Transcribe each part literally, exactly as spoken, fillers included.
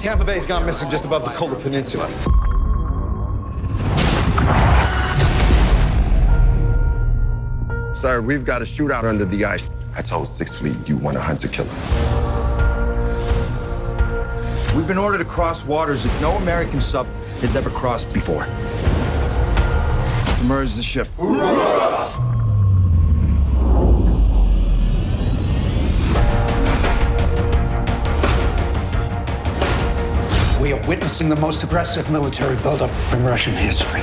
Tampa Bay's gone missing just above the Kola Peninsula. Sir, we've got a shootout under the ice. I told Sixth Fleet you want a hunter-killer. We've been ordered to cross waters that no American sub has ever crossed before. Submerge the ship. We are witnessing the most aggressive military buildup in Russian history.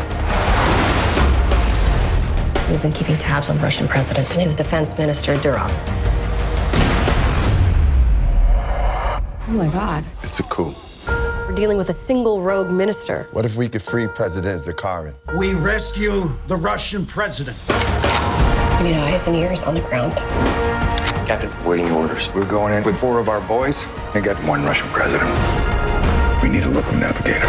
We've been keeping tabs on the Russian president and his defense minister, Durov. Oh my God. It's a coup. We're dealing with a single rogue minister. What if we could free President Zakharin? We rescue the Russian president. We need eyes and ears on the ground. Captain, waiting orders. We're going in with four of our boys and get one Russian president. We need a local navigator.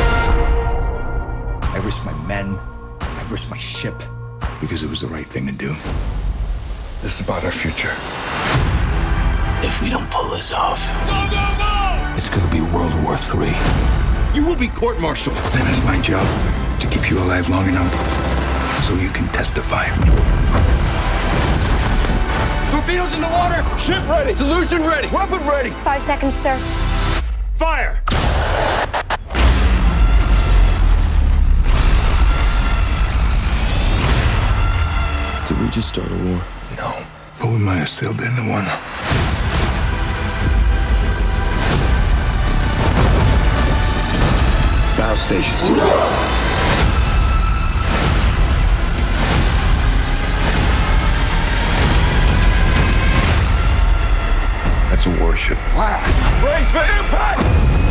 I risked my men. I risked my ship. Because it was the right thing to do. This is about our future. If we don't pull this off, go, go, go! It's gonna be World War Three. You will be court-martialed. Then it's my job to keep you alive long enough so you can testify. Torpedoes in the water! Ship ready! Solution ready! Weapon ready! Five seconds, sir. Fire! Did we just start a war? No, but we might have sailed into one. Bow stations. That's a warship. Brace for impact!